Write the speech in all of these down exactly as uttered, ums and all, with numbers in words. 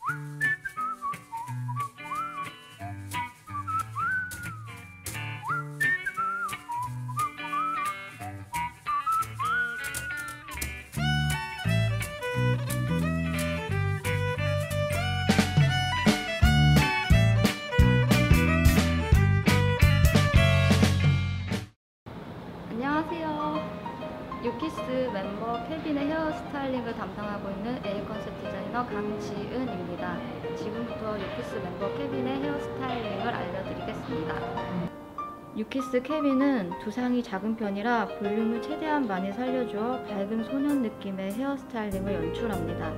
안녕하세요. 유키스 멤버 케빈의 헤어스타일링을 담당하고 있는 A 컨셉 디자이너 강지은입니다. 지금부터 유키스 멤버 케빈의 헤어스타일링을 알려드리겠습니다. 유키스 케빈은 두상이 작은 편이라 볼륨을 최대한 많이 살려주어 밝은 소년 느낌의 헤어스타일링을 연출합니다.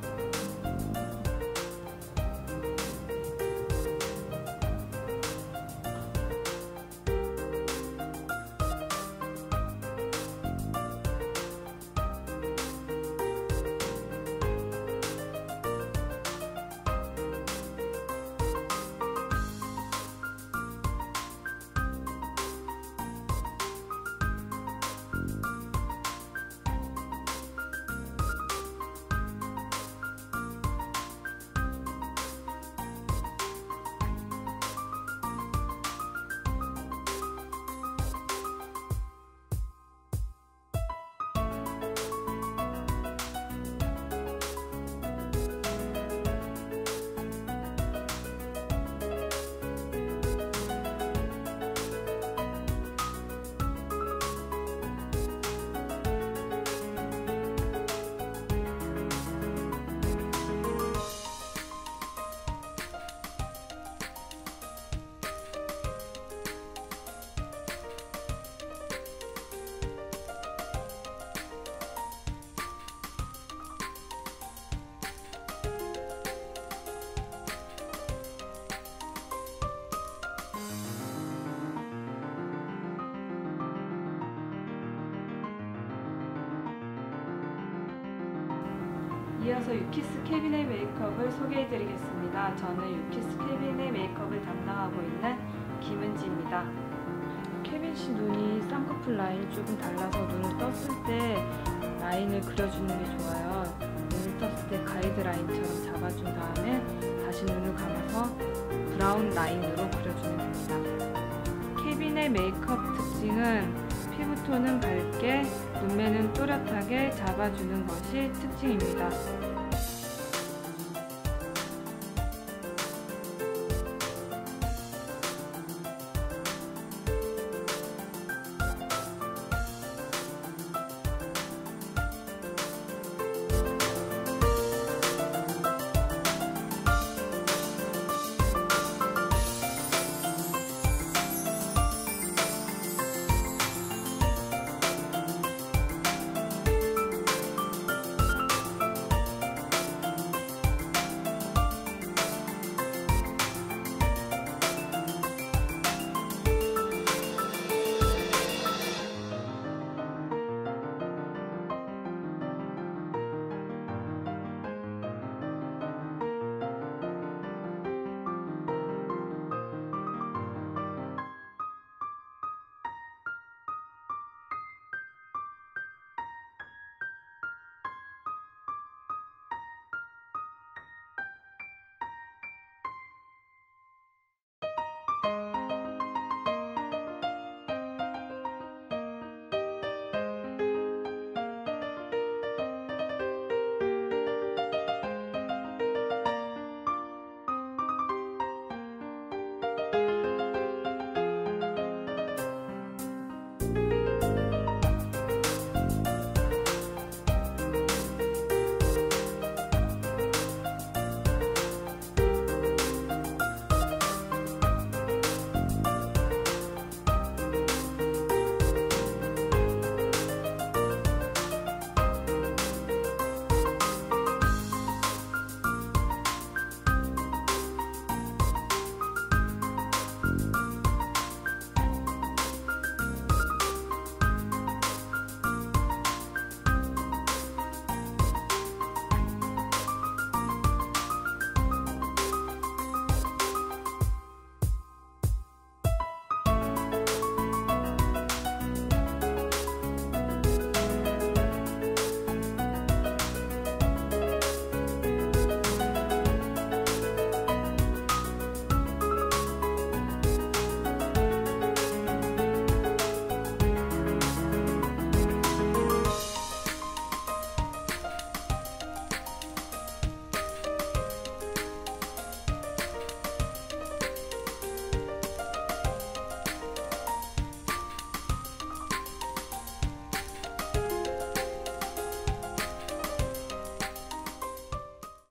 이어서 유키스 케빈의 메이크업을 소개해드리겠습니다. 저는 유키스 케빈의 메이크업을 담당하고 있는 김은지입니다. 케빈 씨 눈이 쌍꺼풀 라인이 조금 달라서 눈을 떴을 때 라인을 그려주는 게 좋아요. 눈을 떴을 때 가이드 라인처럼 잡아준 다음에 다시 눈을 감아서 브라운 라인으로 그려주면 됩니다. 케빈의 메이크업 특징은 피부톤은 밝게, 눈매는 또렷하게 잡아주는 것이 특징입니다.